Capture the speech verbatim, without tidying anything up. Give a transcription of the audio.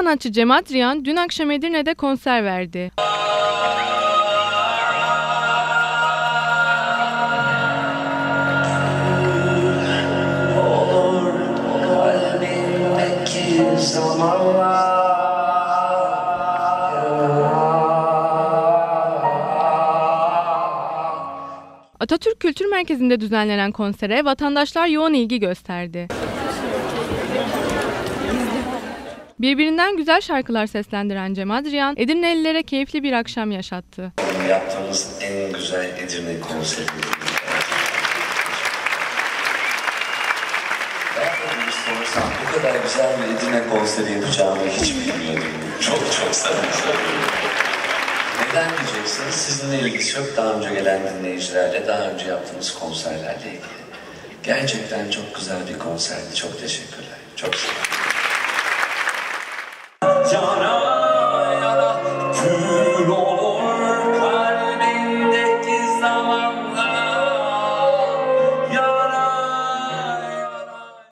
sanatçı Cem Adrian dün akşam Edirne'de konser verdi. Atatürk Kültür Merkezi'nde düzenlenen konsere vatandaşlar yoğun ilgi gösterdi. Birbirinden güzel şarkılar seslendiren Cem Adrian, Edirnelilere keyifli bir akşam yaşattı. Yaptığımız en güzel Edirne konseri. Ben de bir sorsam bu kadar güzel bir Edirne konseri yapacağımı hiç bilmiyordum. Çok çok sanırım. Neden diyeceksiniz? Sizinle ilgisi yok. Daha önce gelen dinleyicilerle, daha önce yaptığımız konserlerle ilgili. Gerçekten çok güzel bir konserdi. Çok teşekkürler. Çok sağ olun.